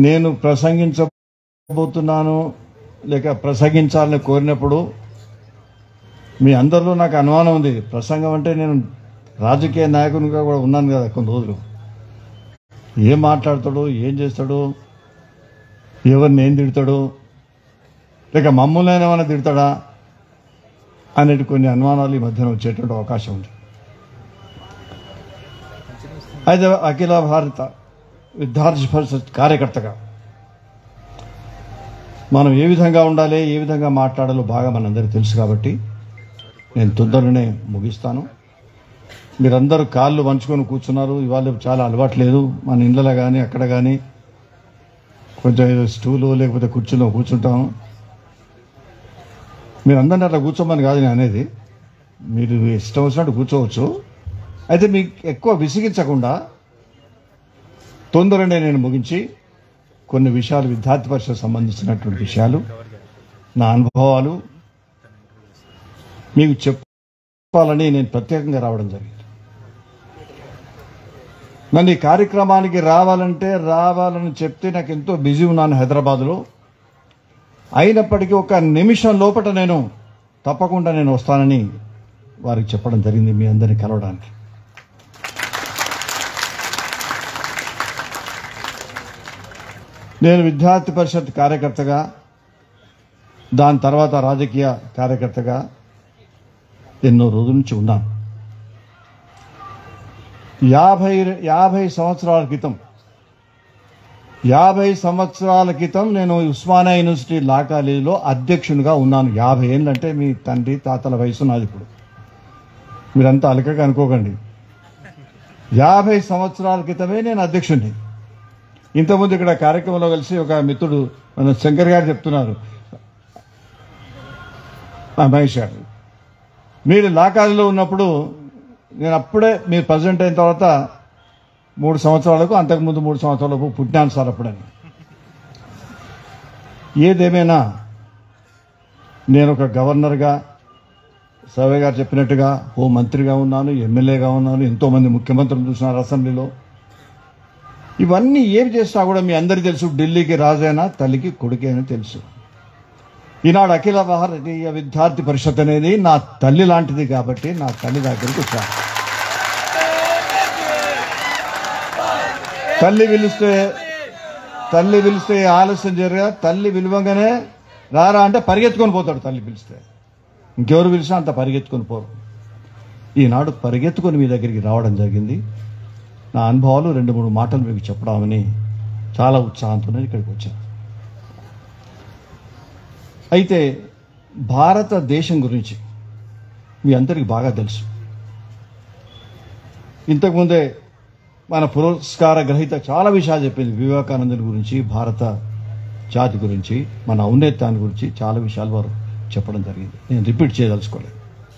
నేను ప్రసంగించబోతున్నాను లేక ప్రసంగించాలని కోరినప్పుడు మీ అందరిలో నాకు అనుమానం ఉంది. ప్రసంగం అంటే నేను రాజకీయ నాయకునిగా కూడా ఉన్నాను కదా కొన్ని రోజులు. ఏం మాట్లాడతాడు, ఏం చేస్తాడు, ఎవరిని ఏం తిడతాడు, లేక మమ్మల్ని ఏమైనా తిడతాడా అనేటి కొన్ని అనుమానాలు ఈ మధ్యన వచ్చేటువంటి అవకాశం ఉంది. అయితే అఖిల భారత విద్యార్థి పరిషత్ కార్యకర్తగా మనం ఏ విధంగా ఉండాలి, ఏ విధంగా మాట్లాడాలో బాగా మనందరికీ తెలుసు. కాబట్టి నేను తొందరనే ముగిస్తాను. మీరందరూ కాళ్ళు వంచుకొని కూర్చున్నారు. ఇవాళ చాలా అలవాట్లేదు మన ఇళ్ళలో కానీ అక్కడ కానీ కొంచెం ఏదో స్టూలు లేకపోతే కుర్చీలో కూర్చుంటాము. మీరందరినీ అట్లా కూర్చోమని కాదు నేను అనేది, మీరు ఇష్టం వచ్చినట్టు కూర్చోవచ్చు. అయితే మీకు ఎక్కువ విసిగించకుండా తొందరనే నేను ముగించి కొన్ని విషయాలు విద్యార్థి పరిషత్ సంబంధించినటువంటి విషయాలు, నా అనుభవాలు మీకు చెప్పాలని నేను ప్రత్యేకంగా రావడం జరిగింది. నన్ను ఈ కార్యక్రమానికి రావాలని చెప్తే నాకు ఎంతో బిజీ ఉన్నాను హైదరాబాద్లో. అయినప్పటికీ ఒక నిమిషం లోపల నేను తప్పకుండా నేను వస్తానని వారికి చెప్పడం జరిగింది మీ అందరినీ కలవడానికి. నేను విద్యార్థి పరిషత్ కార్యకర్తగా, దాని తర్వాత రాజకీయ కార్యకర్తగా ఎన్నో రోజుల నుంచి ఉన్నాను. 50 సంవత్సరాల క్రితం నేను ఉస్మానియా యూనివర్సిటీ లా కాలేజీలో అధ్యక్షునిగా ఉన్నాను. 50 ఏళ్ళు అంటే మీ తండ్రి తాతల వయసు నాది. ఇప్పుడు మీరంతా అలకగా అనుకోకండి. 50 సంవత్సరాల క్రితమే నేను అధ్యక్షుడిని. ఇంతకుముందు ఇక్కడ కార్యక్రమంలో కలిసి ఒక మిత్రుడు మన శంకర్ గారు చెప్తున్నారు, మహేష్ గారు, మీరు లా కాలేజీలో ఉన్నప్పుడు నేను అప్పుడే మీరు ప్రెసిడెంట్ అయిన తర్వాత 3 సంవత్సరాలకు, అంతకుముందు 3 సంవత్సరాలకు పుట్టినాను సార్ అప్పుడని. ఏదేమైనా నేను ఒక గవర్నర్గా, సర్వే గారు చెప్పినట్టుగా హోం మంత్రిగా ఉన్నాను, ఎమ్మెల్యేగా ఉన్నాను, ఎంతోమంది ముఖ్యమంత్రులు చూసినారు అసెంబ్లీలో. ఇవన్నీ ఏం చేసినా కూడా మీ అందరికీ తెలుసు, ఢిల్లీకి రాజైనా తల్లికి కొడుకేనా తెలుసు. ఈనాడు అఖిల భారతీయ విద్యార్థి పరిషత్ అనేది నా తల్లి లాంటిది కాబట్టి నా తల్లి దగ్గరికి వచ్చాను. తల్లి పిలిస్తే ఆలస్యం జరగా, తల్లి పిలవగానే రారా అంటే పరిగెత్తుకొని పోతాడు. తల్లి పిలిస్తే ఇంకెవరు పిలిచినా అంత పరిగెత్తుకొని పోరు. ఈనాడు పరిగెత్తుకొని మీ దగ్గరికి రావడం జరిగింది. నా అనుభవాలు 2-3 మాటలు మీకు చెప్పడామని చాలా ఉత్సాహంతో ఇక్కడికి వచ్చాను. అయితే భారతదేశం గురించి మీ అందరికీ బాగా తెలుసు. ఇంతకుముందే మన పురస్కార గ్రహీత చాలా విషయాలు చెప్పింది. వివేకానందుని గురించి, భారత జాతి గురించి, మన ఔన్నత్యాన్ని గురించి చాలా విషయాలు వారు చెప్పడం జరిగింది. నేను రిపీట్ చేయదలుచుకోలేదు.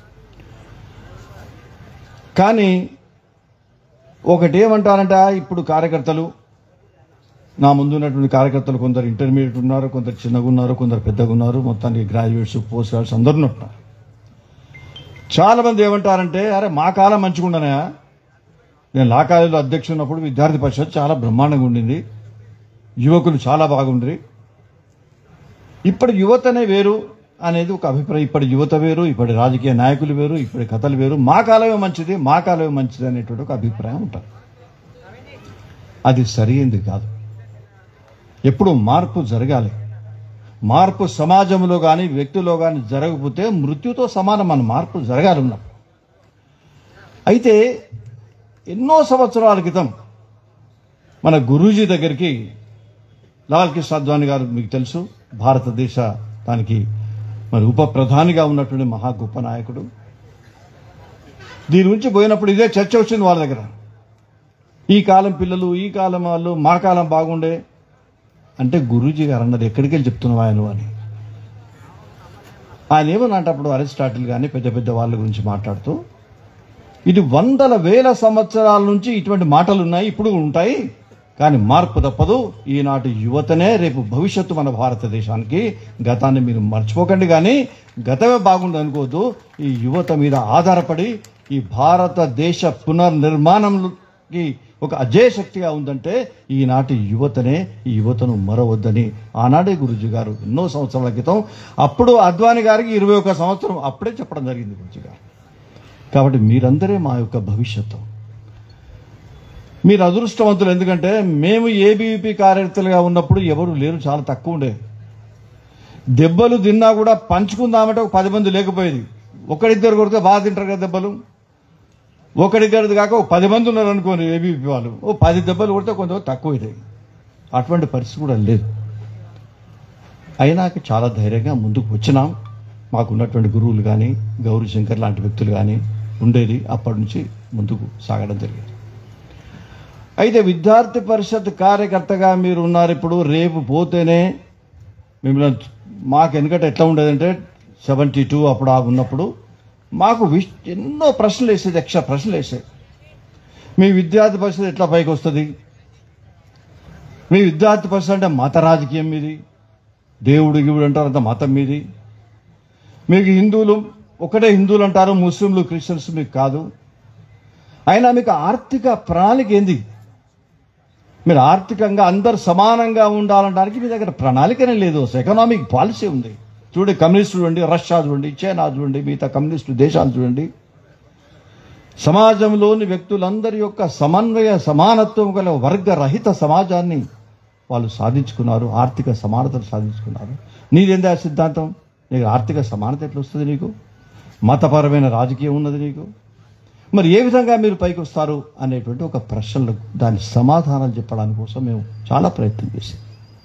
కానీ ఒకటి ఏమంటారంటే, ఇప్పుడు కార్యకర్తలు, నా ముందు ఉన్నటువంటి కార్యకర్తలు కొందరు ఇంటర్మీడియట్ ఉన్నారు, కొందరు చిన్నగా ఉన్నారు, కొందరు పెద్దగా ఉన్నారు, మొత్తానికి గ్రాడ్యుయేట్స్, పోస్ట్ గ్రాడ్యుయేట్స్ అందరూ ఉంటున్నారు. చాలా మంది ఏమంటారంటే, అరే మా కాలం మంచిగా ఉండనా, నేను లా కాలేజీలో అధ్యక్షుడు ఉన్నప్పుడు విద్యార్థి పరిషత్ చాలా బ్రహ్మాండంగా ఉండింది, యువకులు చాలా బాగుండ్రి, ఇప్పటి యువతనే వేరు అనేది ఒక అభిప్రాయం. ఇప్పటి యువత వేరు, ఇప్పటి రాజకీయ నాయకులు వేరు, ఇప్పటి కథలు వేరు, మా కాలమే మంచిది అనేటువంటి ఒక అభిప్రాయం ఉంటుంది. అది సరైనది కాదు. ఎప్పుడు మార్పు జరగాలి. మార్పు సమాజంలో కానీ వ్యక్తిలో కానీ జరగకపోతే మృత్యుతో సమానం. మన మార్పు జరగాలి ఉన్నప్పుడు. అయితే ఎన్నో సంవత్సరాల క్రితం మన గురూజీ దగ్గరికి లాల్ కృష్ణ అద్వానీ గారు, మీకు తెలుసు, భారతదేశ దానికి మరి ఉప ప్రధానిగా ఉన్నటువంటి మహా గొప్ప నాయకుడు. దీని గురించి పోయినప్పుడు ఇదే చర్చ వచ్చింది వాళ్ళ దగ్గర. ఈ కాలం పిల్లలు, ఈ కాలం వాళ్ళు, మా కాలం బాగుండే అంటే గురూజీ గారు అన్నది ఎక్కడికి వెళ్ళి చెప్తున్నావు ఆయన అని. ఆయన ఏమన్నప్పుడు అరిస్టాటిల్ కానీ పెద్ద పెద్ద వాళ్ళ గురించి మాట్లాడుతూ, ఇది 100,000 సంవత్సరాల నుంచి ఇటువంటి మాటలు ఉన్నాయి, ఇప్పుడు ఉంటాయి, కానీ మార్పు తప్పదు. ఈనాటి యువతనే రేపు భవిష్యత్తు మన భారతదేశానికి. గతాన్ని మీరు మర్చిపోకండి, కానీ గతమే బాగుంది అనుకోవద్దు. ఈ యువత మీద ఆధారపడి ఈ భారతదేశ పునర్నిర్మాణంకి ఒక అజేయ శక్తిగా ఉందంటే ఈనాటి యువతనే. ఈ యువతను మరవద్దని ఆనాడే గురూజీ గారు ఎన్నో సంవత్సరాల క్రితం, అప్పుడు అద్వానీ గారికి 21 సంవత్సరం అప్పుడే చెప్పడం జరిగింది గురూజీ గారు. కాబట్టి మీరందరే మా యొక్క భవిష్యత్తు. మీరు అదృష్టవంతులు. ఎందుకంటే మేము ఏబీవీపీ కార్యకర్తలుగా ఉన్నప్పుడు ఎవరు లేరు, చాలా తక్కువ ఉండేది. దెబ్బలు తిన్నా కూడా పంచుకుందామంటే ఒక 10 మంది లేకపోయేది. ఒకడిద్దరు కొడితే బాగా తింటారు కదా దెబ్బలు. ఒకడిద్దరిది కాక ఒక 10 మంది ఉన్నారు అనుకోండి ఏబీవీపీ వాళ్ళు, ఓ 10 దెబ్బలు కొడితే కొంత తక్కువ అవుతాయి. అటువంటి పరిస్థితి కూడా లేదు. అయినాక చాలా ధైర్యంగా ముందుకు వచ్చినాం. మాకున్నటువంటి గురువులు కానీ గౌరీ శంకర్ లాంటి వ్యక్తులు కానీ ఉండేది. అప్పటి నుంచి ముందుకు సాగడం జరిగింది. అయితే విద్యార్థి పరిషత్ కార్యకర్తగా మీరు ఉన్నారు. ఇప్పుడు రేపు పోతేనే మిమ్మల్ని, మాకు ఎందుకంటే ఎట్లా ఉండేదంటే 72 అప్పుడు ఉన్నప్పుడు మాకు ఎన్నో ప్రశ్నలు వేసేది, ఎక్స్ట్రా ప్రశ్నలు వేసేది. మీ విద్యార్థి పరిషత్ ఎట్లా పైకి వస్తుంది? మీ విద్యార్థి పరిషత్ అంటే మత రాజకీయం మీది, దేవుడు గివుడు అంటారు, అంత మతం మీది. మీకు హిందువులు ఒకటే హిందువులు అంటారు, ముస్లింలు క్రిస్టియన్స్ మీకు కాదు. అయినా మీకు ఆర్థిక ప్రణాళిక ఏంది? మీరు ఆర్థికంగా అందరు సమానంగా ఉండాలనడానికి మీ దగ్గర ప్రణాళికనే లేదు. ఎకనామిక్ పాలసీ ఉంది. చూడండి, కమ్యూనిస్టులు చూడండి, రష్యా చూడండి, చైనా చూడండి, మిగతా కమ్యూనిస్టు దేశాలు చూడండి. సమాజంలోని వ్యక్తులందరి యొక్క సమన్వయ సమానత్వం గల వర్గరహిత సమాజాన్ని వాళ్ళు సాధించుకున్నారు. ఆర్థిక సమానతను సాధించుకున్నారు. నీదేందా సిద్ధాంతం? నీకు ఆర్థిక సమానత ఎట్లా వస్తుంది? నీకు మతపరమైన రాజకీయం ఉన్నది నీకు. మరి ఏ విధంగా మీరు పైకి వస్తారు అనేటువంటి ఒక ప్రశ్నలకు దాని సమాధానాలు చెప్పడానికి కోసం మేము చాలా ప్రయత్నం చేశాం.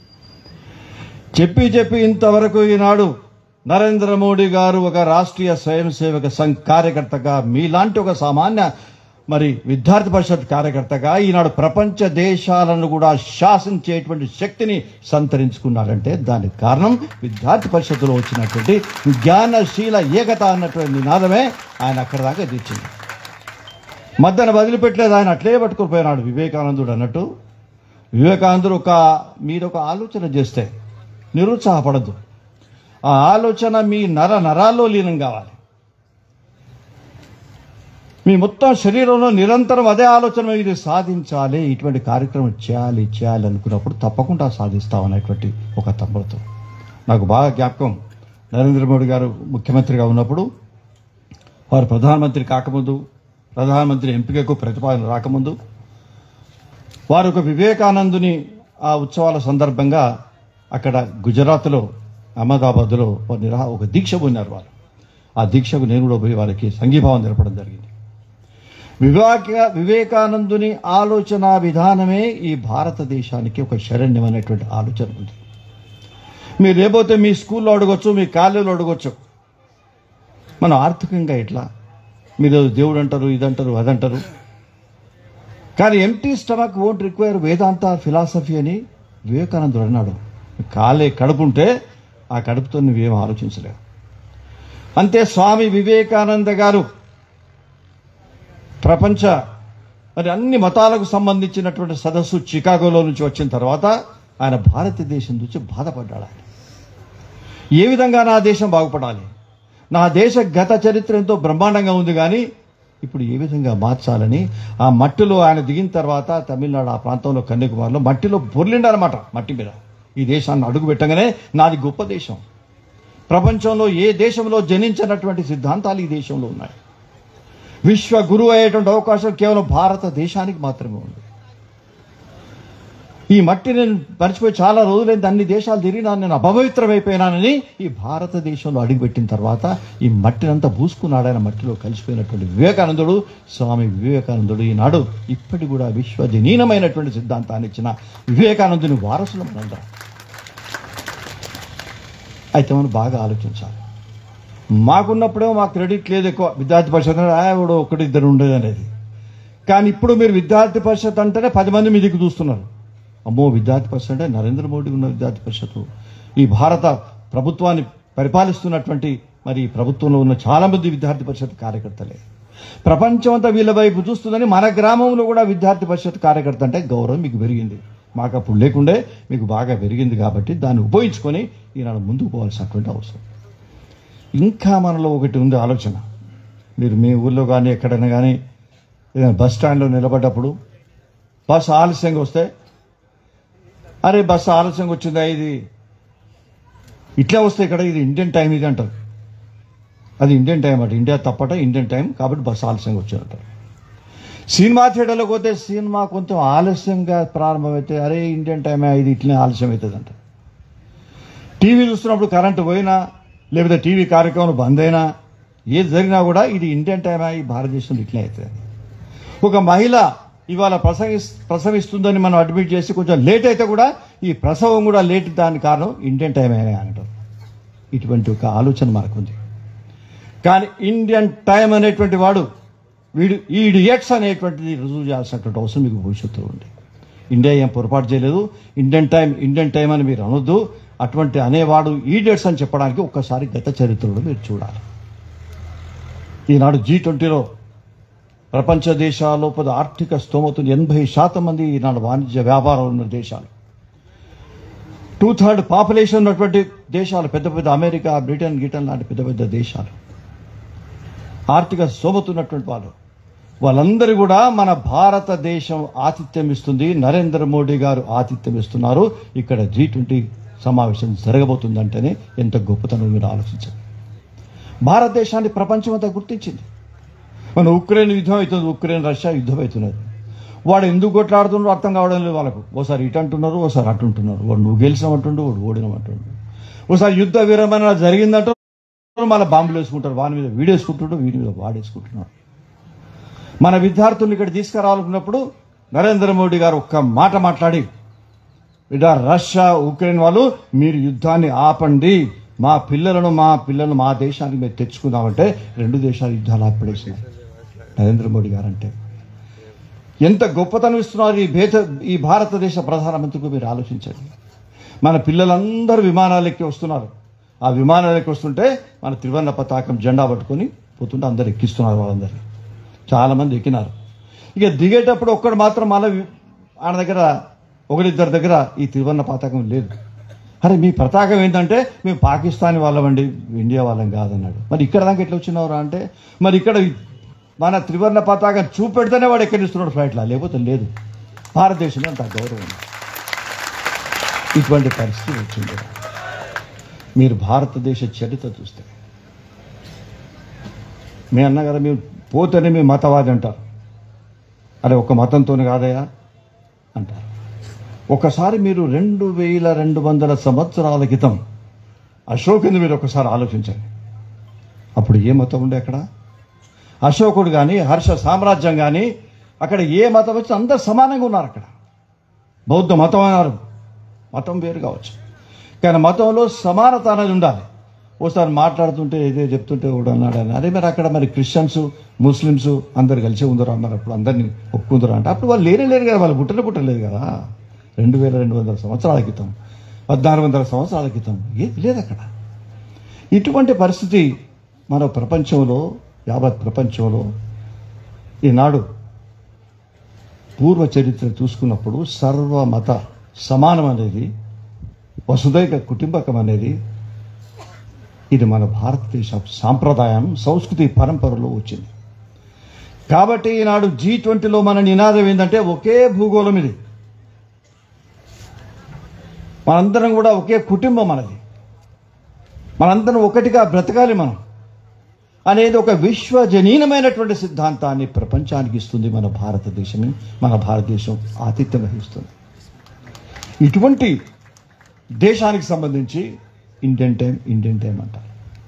చెప్పి ఇంతవరకు ఈనాడు నరేంద్ర మోడీ గారు ఒక రాష్ట్రీయ స్వయం సేవక సంఘ్ కార్యకర్తగా, మీలాంటి ఒక సామాన్య విద్యార్థి పరిషత్ కార్యకర్తగా ఈనాడు ప్రపంచ దేశాలను కూడా శాసించేటువంటి శక్తిని సంతరించుకున్నారంటే దానికి కారణం విద్యార్థి పరిషత్తులో వచ్చినటువంటి జ్ఞానశీల ఏకత అన్నటువంటి నినాదమే ఆయన అక్కడి దాకా తెచ్చింది. మధ్యన వదిలిపెట్టలేదు. ఆయన అట్లే పట్టుకుపోయినాడు వివేకానందుడు అన్నట్టు. వివేకానందుడు మీరు ఒక ఆలోచన చేస్తే నిరుత్సాహపడద్దు. ఆ ఆలోచన మీ నరాల్లో లీనం కావాలి. మీ మొత్తం శరీరంలో నిరంతరం అదే ఆలోచన, ఇది సాధించాలి, ఇటువంటి కార్యక్రమం చేయాలి అనుకున్నప్పుడు తప్పకుండా సాధిస్తామనేటువంటి ఒక తమ్ముడితో నాకు బాగా జ్ఞాపకం. నరేంద్ర మోడీ గారు ముఖ్యమంత్రిగా ఉన్నప్పుడు, వారు ప్రధానమంత్రి కాకముందు, ప్రధానమంత్రి ఎంపికకు ప్రతిపాదన రాకముందు, వారు ఒక వివేకానందుని ఆ ఉత్సవాల సందర్భంగా అక్కడ గుజరాత్లో అహ్మదాబాద్లో ఒక దీక్ష పొందారు. వారు ఆ దీక్షకు నేను కూడా పోయి వారికి సంఘీభావం తెలపడం జరిగింది. వివేకానందుని ఆలోచన విధానమే ఈ భారతదేశానికి ఒక శరణ్యమైనటువంటి ఆలోచన ఉంది. మీరు రేపోతే మీ స్కూల్లో అడగొచ్చు, మీ కాలేజీలో అడగొచ్చు, మనం ఆర్థికంగా ఎట్లా, మీరు దేవుడు అంటారు, ఇదంటారు, అదంటారు. కానీ empty stomach won't require Vedanta philosophy అని వివేకానందుడు అన్నాడు. కడుపుంటే ఆ కడుపుతో నువ్వేం ఆలోచించలేవు. అంతే స్వామి వివేకానంద గారు ప్రపంచ అన్ని మతాలకు సంబంధించినటువంటి సదస్సు చికాగోలో నుంచి వచ్చిన తర్వాత ఆయన భారతదేశం నుంచి బాధపడ్డాడు. ఆయన ఏ విధంగా నా దేశం బాగుపడాలి, నా దేశ గత చరిత్ర ఎంతో బ్రహ్మాండంగా ఉంది, కానీ ఇప్పుడు ఏ విధంగా మార్చాలని ఆ మట్టిలో ఆయన దిగిన తర్వాత తమిళనాడు ఆ ప్రాంతంలో కన్యాకుమారిలో మట్టిలో పొర్లిండనమాట. మట్టి మీద ఈ దేశాన్ని అడుగు పెట్టగానే నాది గొప్ప దేశం, ప్రపంచంలో ఏ దేశంలో జనించినటువంటి సిద్ధాంతాలు ఈ దేశంలో ఉన్నాయి, విశ్వ గురువు అయ్యేటువంటి అవకాశం కేవలం భారతదేశానికి మాత్రమే ఉంది. ఈ మట్టి నేను మర్చిపోయి చాలా రోజులైంది, అన్ని దేశాలు తిరిగినాను, నేను అపవిత్రమైపోయినానని ఈ భారతదేశంలో అడుగుపెట్టిన తర్వాత ఈ మట్టినంతా పూసుకున్నాడు. ఆయన మట్టిలో కలిసిపోయినటువంటి వివేకానందుడు, స్వామి వివేకానందుడు ఈనాడు ఇప్పటికి కూడా విశ్వజనీనమైనటువంటి సిద్ధాంతాన్ని ఇచ్చిన వివేకానందుని వారసులు మనందరం. అయితే మనం బాగా ఆలోచించాలి. మాకున్నప్పుడేమో మాకు క్రెడిట్ లేదు ఎక్కువ, విద్యార్థి పరిషత్ ఆవిడ ఒకటిద్దరు ఉండేది అనేది. కానీ ఇప్పుడు మీరు విద్యార్థి పరిషత్ అంటేనే 10 మంది మీ దిక్కు చూస్తున్నారు. అమ్మో, విద్యార్థి పరిషత్ అంటే నరేంద్ర మోడీ ఉన్న విద్యార్థి పరిషత్తు, ఈ భారత ప్రభుత్వాన్ని పరిపాలిస్తున్నటువంటి ప్రభుత్వంలో ఉన్న చాలా మంది విద్యార్థి పరిషత్ కార్యకర్తలే. ప్రపంచం అంతా వీళ్ళ వైపు చూస్తుందని మన గ్రామంలో కూడా విద్యార్థి పరిషత్ కార్యకర్త అంటే గౌరవం మీకు పెరిగింది. మాకు అప్పుడు లేకుండే, మీకు బాగా పెరిగింది. కాబట్టి దాన్ని ఉపయోగించుకొని ఈనాడు ముందుకు పోవాల్సినటువంటి అవసరం. ఇంకా మనలో ఒకటి ఉంది ఆలోచన. మీరు మీ ఊళ్ళో కానీ ఎక్కడైనా కానీ ఏదైనా బస్ స్టాండ్లో నిలబడ్డప్పుడు బస్సు ఆలస్యంగా వస్తే అరే బస్సు ఆలస్యంగా వచ్చిందా, ఇది ఇట్లా వస్తే ఇక్కడ ఇది ఇండియన్ టైం ఇది అంటారు. అది ఇండియన్ టైం అంట, ఇండియా తప్పట ఇండియన్ టైం కాబట్టి బస్సు ఆలస్యంగా వచ్చిందంటారు. సినిమా థియేటర్లోకి పోతే సినిమా కొంచెం ఆలస్యంగా ప్రారంభమైతే అరే ఇండియన్ టైమే ఇది ఇట్లనే ఆలస్యం అవుతుంది అంట. టీవీ చూస్తున్నప్పుడు కరెంటు పోయినా లేకపోతే టీవీ కార్యక్రమం బంద్ అయినా ఏది జరిగినా కూడా ఇది ఇండియన్ టైమే ఈ భారతదేశంలో ఇట్లే అవుతుంది. ఒక మహిళ ఇవాళ ప్రసవిస్తుందని మనం అడ్మిట్ చేసి కొంచెం లేట్ అయితే కూడా ఈ ప్రసవం కూడా లేట్, దానికి కారణం ఇండియన్ టైం అంటారు. ఇటువంటి ఒక ఆలోచన మనకుంది. కానీ ఇండియన్ టైం అనేటువంటి వాడు ఈడియట్స్ అనేటువంటిది రుజువు చేయాల్సినటువంటి అవసరం మీకు భవిష్యత్తులో ఉంది. ఇండియా ఏం పొరపాటు చేయలేదు. ఇండియన్ టైం అని మీరు అనొద్దు. అటువంటి అనేవాడు ఈడియట్స్ అని చెప్పడానికి ఒక్కసారి గత చరిత్రలో మీరు చూడాలి. ఈనాడు G20లో ప్రపంచ దేశాల్లో ఆర్థిక స్తోమత 80% మంది ఈనాడు వాణిజ్య వ్యాపారం ఉన్న దేశాలు, 2/3 పాపులేషన్ ఉన్నటువంటి దేశాలు, పెద్ద పెద్ద అమెరికా, బ్రిటన్ లాంటి పెద్ద పెద్ద దేశాలు, ఆర్థిక స్తోమత ఉన్నటువంటి వాళ్ళందరూ కూడా మన భారతదేశం ఆతిథ్యం ఇస్తుంది. నరేంద్ర మోడీ గారు ఆతిథ్యం ఇస్తున్నారు. ఇక్కడ G20 సమావేశం జరగబోతుందంటేనే ఎంత గొప్పతనం మీరు ఆలోచించండి. భారతదేశాన్ని ప్రపంచం అంతా గుర్తించింది. మన ఉక్రెయిన్ యుద్ధం అవుతుంది, ఉక్రెయిన్ రష్యా యుద్ధం అవుతున్నది. వాడు ఎందుకు కొట్లాడుతున్నారో అర్థం కావడం లేదు వాళ్ళకు. ఓసారి ఇటు అంటున్నారు, ఓసారి అటు అంటున్నారు. వాడు నువ్వు గెలిచినమంటుండు, వాడు ఓడినమంటుండు. ఓసారి యుద్ధ విరమణ జరిగిందంటూ మళ్ళీ బాంబులు వేసుకుంటారు, వాని మీద వీడేసుకుంటుండ్రు, వీడి మీద వాడేసుకుంటున్నారు. మన విద్యార్థులను ఇక్కడ తీసుకురావాలనుకున్నప్పుడు నరేంద్ర మోడీ గారు ఒక్క మాట మాట్లాడి, ఇదా రష్యా ఉక్రెయిన్ వాళ్ళు మీరు యుద్ధాన్ని ఆపండి, మా పిల్లలను మా దేశానికి మేము తెచ్చుకుందామంటే 2 దేశాలు యుద్ధాలు ఆపడేసినాయి. నరేంద్ర మోడీ గారు అంటే ఎంత గొప్పతనం ఇస్తున్నారు ఈ భారతదేశ ప్రధానమంత్రికి మీరు ఆలోచించండి. మన పిల్లలందరూ విమానాలెక్కి వస్తున్నారు. ఆ విమానాలెక్కి వస్తుంటే మన త్రివర్ణ పతాకం జెండా పట్టుకొని పోతుంటే అందరు ఎక్కిస్తున్నారు. వాళ్ళందరినీ చాలామంది ఎక్కినారు. ఇక దిగేటప్పుడు ఒక్కడు మాత్రం ఆయన దగ్గర ఒకరిద్దరి దగ్గర ఈ త్రివర్ణ పతాకం లేదు. అరే మీ పతాకం ఏంటంటే మేము పాకిస్తాన్ వాళ్ళమండి, ఇండియా వాళ్ళం కాదన్నాడు. మరి ఇక్కడ దాకా ఎట్లా వచ్చినవరా అంటే, మరి ఇక్కడ మన త్రివర్ణ పతాకం చూపెడితేనే వాడు ఎక్కడిస్తున్నాడు ఫ్లైట్లో, లేకపోతే లేదు. భారతదేశంలో అంత గౌరవం. ఇటువంటి పరిస్థితి వచ్చింది. మీరు భారతదేశ చరిత్ర చూస్తే మీ అన్నగారు మీరు పోతేనే మీ మతవాది అంటారు. అరే ఒక మతంతోనే కాదయా అంటారు. ఒకసారి మీరు 2200 సంవత్సరాల క్రితం అశోకుని మీరు ఒకసారి ఆలోచించండి. అప్పుడు ఏ మతం ఉండే అక్కడ? అశోకుడు కానీ హర్ష సామ్రాజ్యం కానీ అక్కడ ఏ మతం వచ్చి అందరు సమానంగా ఉన్నారు. అక్కడ బౌద్ధ మతం అన్నారు, మతం వేరు కావచ్చు, కానీ మతంలో సమానత అనేది ఉండాలి. ఓసారి మాట్లాడుతుంటే ఏదో చెప్తుంటే కూడా అన్నాడు అని. అదే మరి అక్కడ మరి క్రిస్టియన్స్ ముస్లిమ్స్ అందరు కలిసి ఉందరు అన్నారు. అప్పుడు అందరినీ ఒప్పుకుందరు అంటే అప్పుడు వాళ్ళు లేరు కదా, వాళ్ళు పుట్టలేదు కదా. 2200 సంవత్సరాల క్రితం, 1400 సంవత్సరాల క్రితం ఏది లేదు అక్కడ. ఇటువంటి పరిస్థితి మన ప్రపంచంలో, యావత్ ప్రపంచంలో ఈనాడు పూర్వ చరిత్ర చూసుకున్నప్పుడు సర్వమత సమానం అనేది, వసుదైక కుటుంబకం అనేది ఇది మన భారతదేశ సాంప్రదాయం, సంస్కృతి పరంపరలో వచ్చింది. కాబట్టి ఈనాడు G20లో మన నినాదం ఏంటంటే ఒకే భూగోళం ఇది, మనందరం కూడా ఒకే కుటుంబం మనది, మనందరం ఒకటిగా బ్రతకాలి మనం అనేది ఒక విశ్వజనీనమైనటువంటి సిద్ధాంతాన్ని ప్రపంచానికి ఇస్తుంది మన భారతదేశమే. మన భారతదేశం ఆతిథ్యం వహిస్తుంది. ఇటువంటి దేశానికి సంబంధించి ఇండియన్ టైం అంటారు.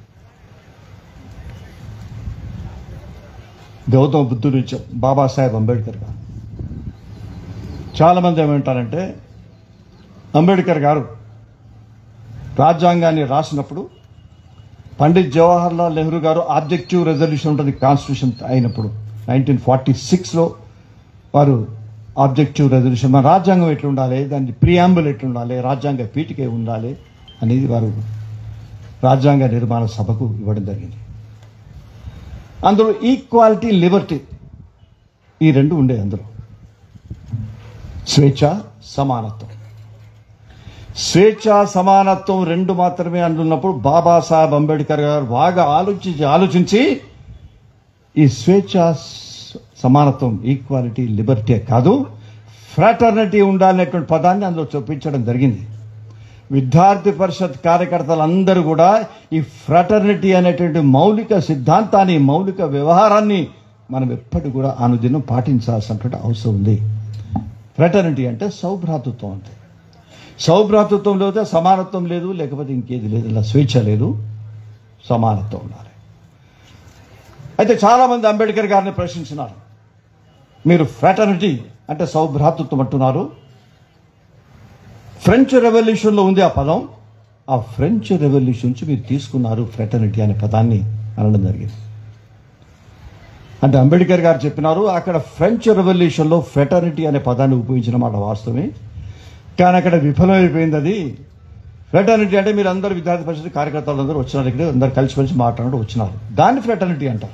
గౌతమ బుద్ధుడు బాబాసాహెబ్ అంబేద్కర్ గారు చాలామంది ఏమంటారంటే, అంబేద్కర్ గారు రాజ్యాంగాన్ని రాసినప్పుడు పండిత్ జవహర్లాల్ నెహ్రూ గారు ఆబ్జెక్టివ్ రెజల్యూషన్ ఉంటుంది కాన్స్టిట్యూషన్ అయినప్పుడు 1946లో వారు ఆబ్జెక్టివ్ రెజల్యూషన్, మన రాజ్యాంగం ఎట్లుండాలి, దాని ప్రియాంబుల్ ఎట్లుండాలి, రాజ్యాంగ పీఠికే ఉండాలి అనేది వారు రాజ్యాంగ నిర్మాణ సభకు ఇవ్వడం జరిగింది. అందులో ఈక్వాలిటీ, లిబర్టీ ఈ 2 ఉండే. అందులో స్వేచ్ఛ, సమానత్వం. స్వేచ్ఛ సమానత్వం 2 మాత్రమే అంటున్నప్పుడు బాబాసాహెబ్ అంబేద్కర్ గారు బాగా ఆలోచించి ఈ స్వేచ్ఛ సమానత్వం, ఈక్వాలిటీ, లిబర్టీ కాదు, ఫ్రాటర్నిటీ ఉండాలనేటువంటి పదాన్ని అందులో చూపించడం జరిగింది. విద్యార్థి పరిషత్ కార్యకర్తలందరూ కూడా ఈ ఫ్రాటర్నిటీ అనేటువంటి మౌలిక సిద్ధాంతాన్ని, మౌలిక వ్యవహారాన్ని మనం ఎప్పటికీ కూడా అనుదినం పాటించాల్సినటువంటి అవసరం ఉంది. ఫ్రాటర్నిటీ అంటే సౌభ్రాతృత్వం. అంటే సౌభ్రాతృత్వం లేకపోతే సమానత్వం లేదు, లేకపోతే ఇంకేది లేదు. ఇలా స్వేచ్ఛ లేదు, సమానత్వం ఉండాలి. అయితే చాలామంది అంబేద్కర్ గారిని ప్రశ్నించినారు, మీరు ఫ్రాటర్నిటీ అంటే సౌభ్రాతృత్వం అంటున్నారు, ఫ్రెంచ్ రెవల్యూషన్లో ఉంది ఆ పదం, ఆ ఫ్రెంచ్ రెవల్యూషన్ నుంచి మీరు తీసుకున్నారు ఫ్రాటర్నిటీ అనే పదాన్ని అనడం జరిగింది. అంటే అంబేద్కర్ గారు చెప్పినారు, అక్కడ ఫ్రెంచ్ రెవల్యూషన్లో ఫ్రాటర్నిటీ అనే పదాన్ని ఉపయోగించిన మాట వాస్తవమే, కానీ అక్కడ విఫలమైపోయింది అది. ఫ్రాటర్నిటీ అంటే మీరు అందరూ విద్యార్థి పరిషత్ కార్యకర్తలు అందరూ వచ్చినారు, ఇక్కడ అందరు కలిసి మాట్లాడుతూ వచ్చినారు, దాన్ని ఫ్రాటర్నిటీ అంటారు.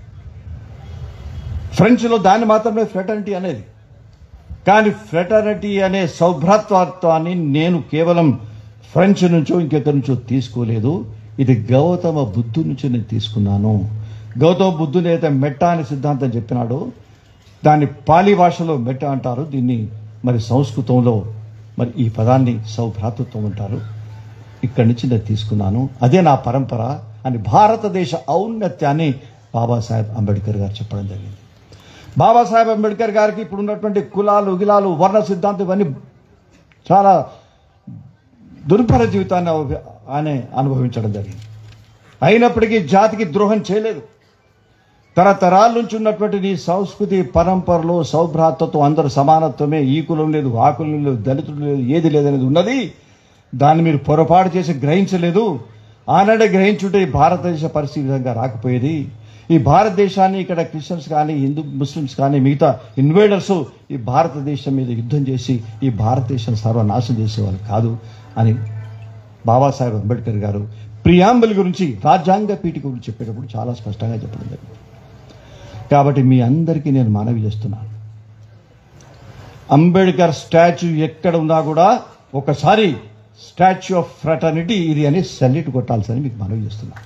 ఫ్రెంచ్లో దాన్ని మాత్రమే ఫ్రాటర్నిటీ అనేది. కానీ ఫ్రాటర్నిటీ అనే సౌభ్రాతృత్వాన్ని నేను కేవలం ఫ్రెంచ్ నుంచో ఇంకెక్కడి నుంచో తీసుకోలేదు, ఇది గౌతమ బుద్ధు నుంచి నేను తీసుకున్నాను. గౌతమ బుద్ధుని అయితే మెట్ట అనే సిద్ధాంతం చెప్పినాడో దాన్ని పాలి భాషలో మెట్ట అంటారు, దీన్ని మరి సంస్కృతంలో మరి ఈ పదాన్ని సౌభ్రాతృత్వం అంటారు. ఇక్కడి నుంచి నేను తీసుకున్నాను, అదే నా పరంపర అని భారతదేశ ఔన్నత్యాన్ని బాబాసాహెబ్ అంబేద్కర్ గారు చెప్పడం జరిగింది. బాబాసాహెబ్ అంబేద్కర్ గారికి ఇప్పుడు ఉన్నటువంటి కులాలు, గిలాలు, వర్ణ సిద్ధాంతం ఇవన్నీ చాలా దుర్భర జీవితాన్ని ఆయన అనుభవించడం జరిగింది. అయినప్పటికీ జాతికి ద్రోహం చేయలేదు. తరతరాల నుంచి ఉన్నటువంటి నీ సంస్కృతి పరంపరలో సౌభ్రాతృత్వం, అందరూ సమానత్వమే, ఈ కులం లేదు, ఆ కులం లేదు, దళితులు లేదు, ఏది లేదనేది ఉన్నది. దాన్ని మీరు పొరపాటు చేసి గ్రహించలేదు. ఆనాడే గ్రహించుంటే ఈ భారతదేశ పరిస్థితి విధంగా రాకపోయేది. ఈ భారతదేశాన్ని ఇక్కడ క్రిస్టియన్స్ కానీ, ముస్లిమ్స్ కానీ, మిగతా ఇన్వేడర్స్ ఈ భారతదేశం మీద యుద్ధం చేసి ఈ భారతదేశం సర్వనాశనం చేసేవాళ్ళు కాదు అని బాబాసాహెబ్ అంబేద్కర్ గారు ప్రియాంబుల్ గురించి, రాజ్యాంగ పీఠిక గురించి చెప్పేటప్పుడు చాలా స్పష్టంగా చెప్పడం జరిగింది. కాబట్టి మీ అందరికీ నేను మనవి చేస్తున్నాను, అంబేద్కర్ స్టాచ్యూ ఎక్కడ ఉన్నా కూడా ఒకసారి స్టాచ్యూ ఆఫ్ ఫ్రాటర్నిటీ ఇది అని సెల్యూట్ కొట్టాల్సని మీకు మనవి చేస్తున్నాను.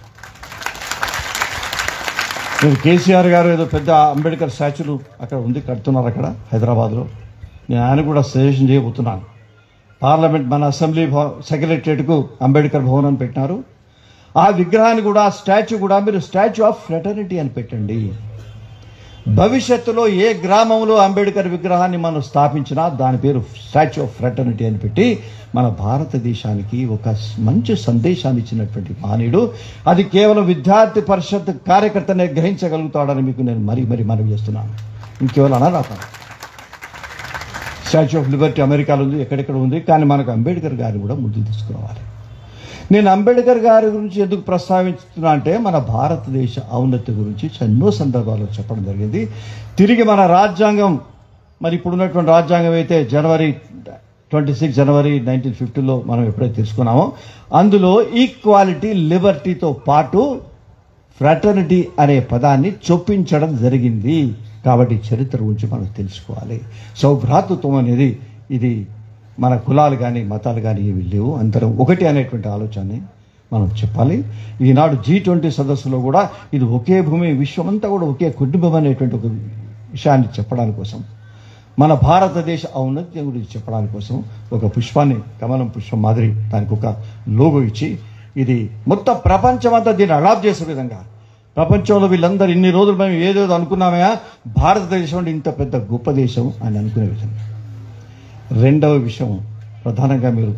నేను కేసీఆర్ గారు ఏదో పెద్ద అంబేద్కర్ స్టాచ్యూలు అక్కడ ఉంది, కడుతున్నారు అక్కడ హైదరాబాద్లో. నేను ఆయన కూడా సజెషన్ చేయబోతున్నాను. పార్లమెంట్ మన అసెంబ్లీ సెక్రటరియట్కు అంబేద్కర్ భవన్ అని పెట్టినారు. ఆ విగ్రహాన్ని కూడా, ఆ స్టాచ్యూ కూడా మీరు స్టాచ్యూ ఆఫ్ ఫ్రాటర్నిటీ అని పెట్టండి. భవిష్యత్తులో ఏ గ్రామంలో అంబేద్కర్ విగ్రహాన్ని మనం స్థాపించినా దాని పేరు స్టాచ్యూ ఆఫ్ ఫ్రాటర్నిటీ అని పెట్టి మన భారతదేశానికి ఒక మంచి సందేశాన్ని ఇచ్చినటువంటి మహనీయుడు. అది కేవలం విద్యార్థి పరిషత్ కార్యకర్తనే గ్రహించగలుగుతాడని మీకు నేను మరీ మనవి చేస్తున్నాను. ఇంకేవాళ్ళు అనరాక. స్టాచ్యూ ఆఫ్ లిబర్టీ అమెరికాలో ఉంది, ఎక్కడెక్కడ ఉంది, కానీ మనకు అంబేద్కర్ గారిని కూడా ముందుకు తీసుకురావాలి. నేను అంబేద్కర్ గారి గురించి ఎందుకు ప్రస్తావిస్తున్నా అంటే మన భారతదేశ ఔన్నత్యం గురించి ఎన్నో సందర్భాల్లో చెప్పడం జరిగింది. తిరిగి మన రాజ్యాంగం, మరి ఇప్పుడున్నటువంటి రాజ్యాంగం అయితే జనవరి 26 జనవరి 1950లో మనం ఎప్పుడైతే తీసుకున్నామో అందులో ఈక్వాలిటీ, లిబర్టీతో పాటు ఫ్రాటర్నిటీ అనే పదాన్ని చొప్పించడం జరిగింది. కాబట్టి చరిత్ర గురించి మనం తెలుసుకోవాలి. సౌభ్రాతృత్వం అనేది ఇది మన కులాలు కానీ మతాలు కానీ ఏవి లేవు, అందరం ఒకటి అనేటువంటి ఆలోచనని మనం చెప్పాలి. ఈనాడు G20 సదస్సులో కూడా ఇది ఒకే భూమి, విశ్వమంతా కూడా ఒకే కుటుంబం అనేటువంటి ఒక విషయాన్ని చెప్పడానికి కోసం, మన భారతదేశ ఔన్నత్యం గురించి చెప్పడానికి కోసం ఒక పుష్పాన్ని, కమలం పుష్పం మాదిరి దానికి ఒక లోగో ఇచ్చి, ఇది మొత్తం ప్రపంచమంతా దీన్ని అడాప్ట్ చేసే విధంగా, ప్రపంచంలో వీళ్ళందరూ ఇన్ని రోజులు మేము ఏదేదో అనుకున్నామా, భారతదేశం అంటే ఇంత పెద్ద గొప్ప దేశం అని అనుకునే విధంగా. రెండవ విషయం ప్రధానంగా మీరు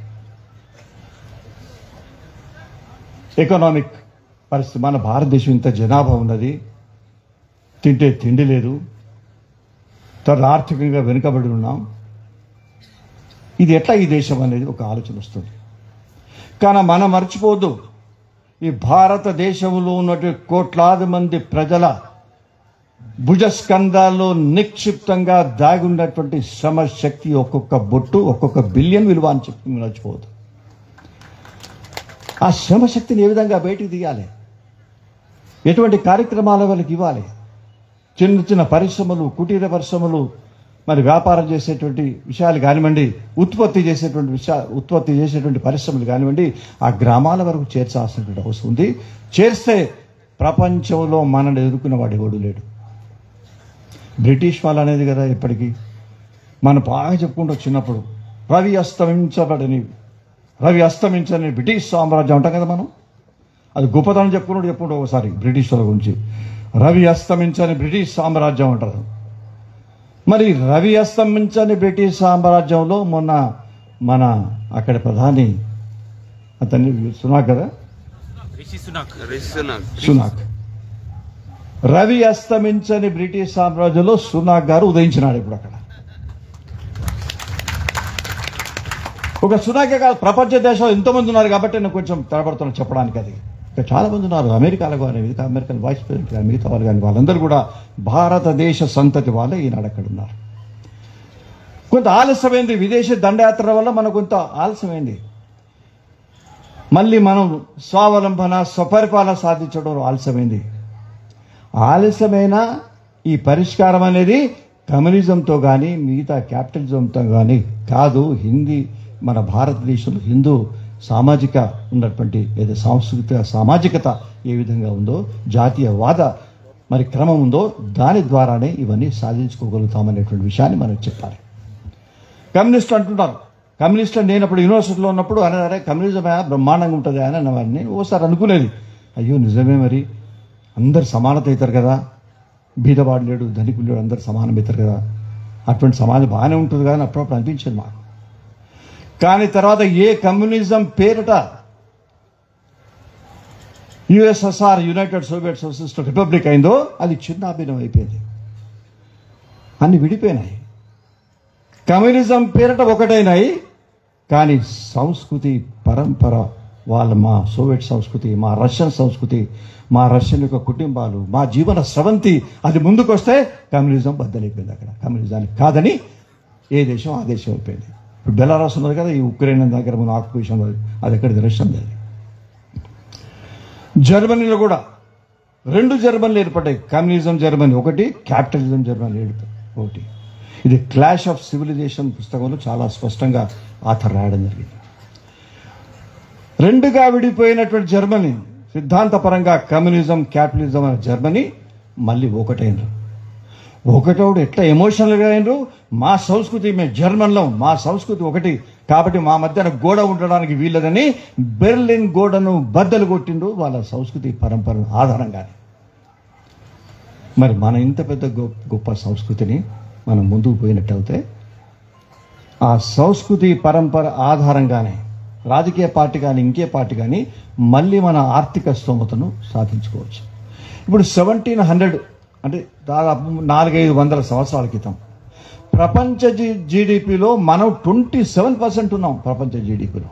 ఎకనామిక్ పరిస్థితి, మన భారతదేశం ఇంత జనాభా ఉన్నది, తింటే తిండి లేదు, తర్వాత ఆర్థికంగా వెనుకబడి ఉన్నాం, ఇది ఎట్లా ఈ దేశం అనేది ఒక ఆలోచన వస్తుంది. కానీ మనం మర్చిపోవద్దు, ఈ భారతదేశంలో ఉన్నటువంటి కోట్లాది మంది ప్రజల భుజస్కంధాల్లో నిక్షిప్తంగా దాగున్నటువంటి శ్రమ శక్తి, ఒక్కొక్క బొట్టు ఒక్కొక్క బిలియన్ విలువ అని చెప్పి మర్చిపోవద్దు. ఆ శ్రమ శక్తిని ఏ విధంగా బయటికి తీయాలి, ఎటువంటి కార్యక్రమాల వాళ్ళకి ఇవ్వాలి, చిన్న చిన్న పరిశ్రమలు, కుటీర పరిశ్రమలు, మరి వ్యాపారం చేసేటువంటి విషయాలు కానివ్వండి, ఉత్పత్తి చేసేటువంటి పరిశ్రమలు కానివ్వండి, ఆ గ్రామాల వరకు చేర్చాల్సినటువంటి అవసరం ఉంది. చేస్తే ప్రపంచంలో మనల్ని ఎదుర్కొన్న వాడు ఎవడు లేడు. బ్రిటిష్ వాళ్ళు అనేది కదా ఇప్పటికీ మనం బాగా చెప్పుకుంటూ చిన్నప్పుడు రవి అస్తమించని బ్రిటిష్ సామ్రాజ్యం అంటాం కదా మనం. అది గొప్పతనం చెప్పుకుంటూ ఒకసారి బ్రిటిష్ వాళ్ళ గురించి రవి అస్తమించని బ్రిటిష్ సామ్రాజ్యం అంటారు. మరి రవి అస్తమించని బ్రిటిష్ సామ్రాజ్యంలో మొన్న మన అక్కడ ప్రధాని అతన్ని సునాక్ కదా, సునాక్, రవి అస్తమించని బ్రిటిష్ సామ్రాజ్యంలో సునాక్ గారు ఉదయించినాడు. ఇప్పుడు అక్కడ ఒక సునాకే కాదు, ప్రపంచ దేశాలు ఎంతోమంది ఉన్నారు కాబట్టి నేను కొంచెం తడబడుతున్నాను చెప్పడానికి. అది ఇంకా చాలా మంది ఉన్నారు, అమెరికాలో కానీ అమెరికన్ వైస్ ప్రెసిడెంట్ కానీ మిగతా వాళ్ళు కానీ వాళ్ళందరూ కూడా భారతదేశ సంతతి వాళ్ళే ఈనాడు అక్కడ ఉన్నారు. కొంత ఆలస్యమైంది, విదేశీ దండయాత్ర వల్ల మనకు కొంత ఆలస్యమైంది. మళ్ళీ మనం స్వావలంబన స్వపరిపాలన సాధించడం ఆలస్యమైంది. ఆలస్యమైన ఈ పరిష్కారం అనేది కమ్యూనిజంతో కానీ మిగతా క్యాపిటలిజంతో కానీ కాదు. హిందీ మన భారతదేశంలో హిందూ సామాజిక ఉన్నటువంటి ఏదో సాంస్కృతిక సామాజికత ఏ విధంగా ఉందో, జాతీయవాద మరి క్రమం ఉందో దాని ద్వారానే ఇవన్నీ సాధించుకోగలుగుతామనేటువంటి విషయాన్ని మనం చెప్పాలి. కమ్యూనిస్ట్ అంటున్నారు, కమ్యూనిస్ట్ నేను అప్పుడు యూనివర్సిటీలో ఉన్నప్పుడు అనేదారే కమ్యూనిజం బ్రహ్మాండంగా ఉంటుంది అని అన్నవాడిని. ఓసారి అనుకునేది, అయ్యో నిజమే, మరి అందరు సమానత అవుతారు కదా, బీదవాడు లేడు ధనికుడు లేడు అందరు సమానం అవుతారు కదా, అటువంటి సమాజం బాగానే ఉంటుంది కదా అని అప్పుడప్పుడు అనిపించింది మాకు. కానీ తర్వాత ఏ కమ్యూనిజం పేరిట USSR United Soviet Socialist Republic అయిందో అది చిన్నాభిన్నం అయిపోయింది, అన్ని విడిపోయినాయి. కమ్యూనిజం పేరిట ఒకటైనాయి, కానీ సంస్కృతి పరంపర వాళ్ళ మా సోవియట్ సంస్కృతి, మా రష్యన్ సంస్కృతి, మా రష్యన్ యొక్క కుటుంబాలు, మా జీవన స్రవంతి అది ముందుకు వస్తే కమ్యూనిజం బద్దలైపోయింది. అక్కడ కమ్యూనిజానికి కాదని ఏ దేశం ఆ దేశం అయిపోయింది. ఇప్పుడు బెలారస్ ఉన్నది కదా, ఈ ఉక్రెయిన్ దగ్గర మన ఆక్యుపేషన్ అది ఎక్కడిది, రష్యన్. జర్మనీలో కూడా 2 జర్మనీలు ఏర్పడ్డాయి, కమ్యూనిజం జర్మనీ ఒకటి, క్యాపిటలిజం జర్మనీ ఒకటి. ఇది క్లాష్ ఆఫ్ సివిలైజేషన్ పుస్తకంలో చాలా స్పష్టంగా ఆథర్ రాయడం జరిగింది. 2గా విడిపోయినటువంటి జర్మనీ సిద్ధాంతపరంగా కమ్యూనిజం క్యాపిటలిజం అనే జర్మనీ మళ్ళీ ఒకటైనరు. ఒకటోడు ఎట్లా ఎమోషనల్గా అయినరు, మా సంస్కృతి మేము జర్మన్లో, మా సంస్కృతి ఒకటి కాబట్టి మా మధ్యన గోడ ఉండడానికి వీలదని బెర్లిన్ గోడను బద్దలు కొట్టిండ్రు వాళ్ళ సంస్కృతి పరంపర ఆధారంగానే. మరి మన ఇంత పెద్ద గొప్ప సంస్కృతిని మనం ముందుకు పోయినట్టయితే ఆ సంస్కృతి పరంపర ఆధారంగానే రాజకీయ పార్టీ కానీ ఇంకే పార్టీ కానీ మళ్ళీ మన ఆర్థిక స్తోమతను సాధించుకోవచ్చు. ఇప్పుడు 1700 అంటే దాదాపు 400-500 సంవత్సరాల క్రితం ప్రపంచ జీడిపిలో మనం 27% ఉన్నాం. ప్రపంచ జీడిపిలో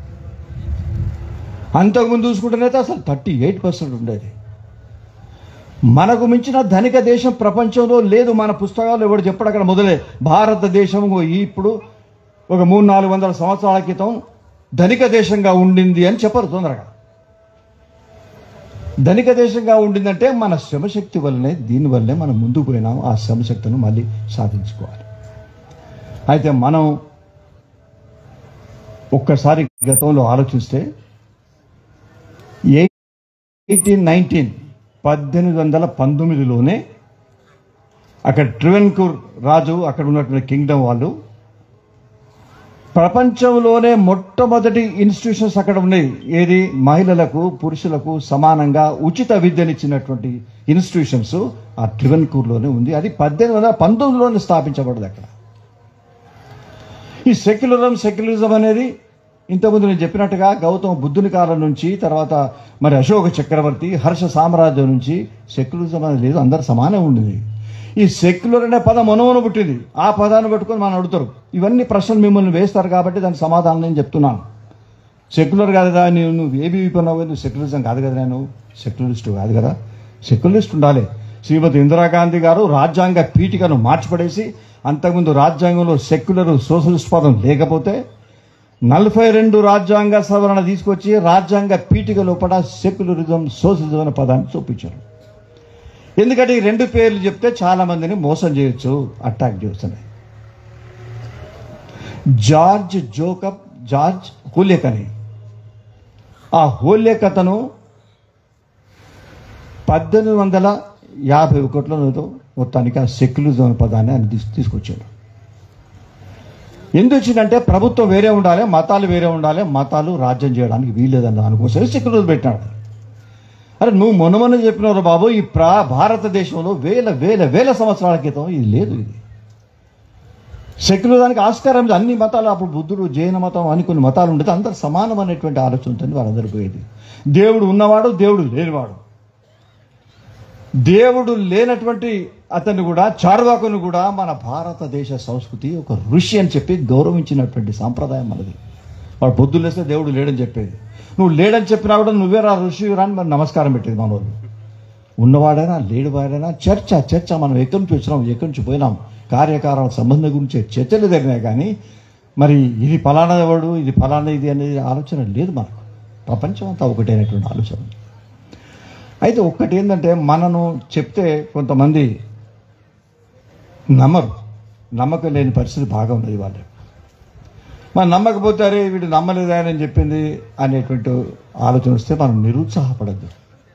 అంతకుముందు చూసుకుంటేనైతే అసలు 38% ఉండేది. మనకు మించిన ధనిక దేశం ప్రపంచంలో లేదు. మన పుస్తకాలు ఎవడు చెప్పడు అక్కడ మొదలే. భారతదేశం ఇప్పుడు ఒక 300-400 సంవత్సరాల క్రితం ధనిక దేశంగా ఉండింది అని చెప్పరు తొందరగా. ధనిక దేశంగా ఉండిందంటే మన శ్రమశక్తి వల్లనే, దీనివల్లనే మనం ముందుకు పోయినాము. ఆ శ్రమశక్తిని మళ్ళీ సాధించుకోవాలి. అయితే మనం ఒక్కసారి గతంలో ఆలోచిస్తే 1819లోనే అక్కడ ట్రివెన్కూర్ రాజు అక్కడ ఉన్నటువంటి కింగ్డమ్ వాళ్ళు ప్రపంచంలోనే మొట్టమొదటి ఇన్స్టిట్యూషన్స్ అక్కడ ఉన్నాయి. ఏది మహిళలకు పురుషులకు సమానంగా ఉచిత విద్యనిచ్చినటువంటి ఇన్స్టిట్యూషన్స్ ఆ ట్రివెన్కూర్లోనే ఉంది. అది 1819లోనే స్థాపించబడింది అక్కడ. ఈ సెక్యులరిజం అనేది ఇంతకుముందు నేను చెప్పినట్టుగా గౌతమ బుద్ధుని కాలం నుంచి తర్వాత మరి అశోక చక్రవర్తి హర్ష సామ్రాజ్యం నుంచి సెక్యులరిజం అనేది లేదు, అందరు సమానం ఉండేది. ఈ సెక్యులర్ అనే పదం మనోను పుట్టింది. ఆ పదాన్ని పెట్టుకొని మనం అడుగుతారు. ఇవన్నీ ప్రశ్నలు మిమ్మల్ని వేస్తారు కాబట్టి దానికి సమాధానం నేను చెప్తున్నాను. సెక్యులర్ కాదు కదా, నువ్వు ఏబీవీ పన్నావు, నువ్వు సెక్యులరిజం కాదు కదా, నేను సెక్యులరిస్ట్ కాదు కదా. సెక్యులరిస్ట్ ఉండాలి. శ్రీమతి ఇందిరాగాంధీ గారు రాజ్యాంగ పీఠికను మార్చిపడేసి అంతకుముందు రాజ్యాంగంలో సెక్యులర్ సోషలిస్ట్ పదం లేకపోతే 42 రాజ్యాంగ సవరణ తీసుకొచ్చి రాజ్యాంగ పీఠిక లోపల సెక్యులరిజం సోషలిజం అనే పదాన్ని చూపించారు. ఎందుకంటే ఈ 2 పేర్లు చెప్తే చాలా మందిని మోసం చేయొచ్చు, అటాక్ చేస్తున్నాయి. జార్జ్ హోలియక్ అని ఆ హోలియక్ అతను 1851లో మొత్తానికి ఆ సెక్యులరిజం అనే పదాన్ని ఆయన తీసుకొచ్చాడు. ఎందుకు వచ్చిందంటే ప్రభుత్వం వేరే ఉండాలి, మతాలు వేరే ఉండాలి, మతాలు రాజ్యం చేయడానికి వీల్లేదని దానికోసమే సెక్యులర్ పెట్టినాడు. అరే నువ్వు మొన్న చెప్పినారు బాబు, ఈ భారతదేశంలో వేల వేల వేల సంవత్సరాల క్రితం ఇది లేదు. ఇది సెక్యులర్ దానికి ఆస్కారం లేదు. అన్ని మతాలు, అప్పుడు బుద్ధుడు, జైన మతం అని కొన్ని మతాలు ఉండేది, అందరు సమానం అనేటువంటి ఆలోచన ఉంటుంది వాళ్ళందరూ పోయేది. దేవుడు ఉన్నవాడు, దేవుడు లేనివాడు. దేవుడు లేనటువంటి అతన్ని కూడా, చార్వాకును కూడా మన భారతదేశ సంస్కృతి ఒక ఋషి అని చెప్పి గౌరవించినటువంటి సాంప్రదాయం మనది. వాడు పొద్దున్న లేస్తే దేవుడు లేడని చెప్పేది. నువ్వు లేడని చెప్పినా కూడా నువ్వే రా ఋషి రాని మరి నమస్కారం పెట్టేది మన వాళ్ళు. ఉన్నవాడైనా లేనివాడైనా చర్చ మనం ఎక్కడి నుంచి వచ్చినాం, ఎక్కడి నుంచి పోయినాం, కార్యకారాల సంబంధం గురించి చర్చలు జరిగినాయి. కానీ మరి ఇది ఫలానా వాడు, ఇది ఫలానా ఇది అనేది ఆలోచన లేదు మనకు. ప్రపంచం అంతా ఒకటైనటువంటి ఆలోచన. అయితే ఒక్కటి ఏంటంటే, మనను చెప్తే కొంతమంది నమ్మరు, నమ్మకం లేని పరిస్థితి బాగా ఉన్నది వాళ్ళు. మనం నమ్మకపోతే అరే వీడు నమ్మలేదా అని చెప్పింది అనేటువంటి ఆలోచన వస్తే మనం నిరుత్సాహపడద్దు.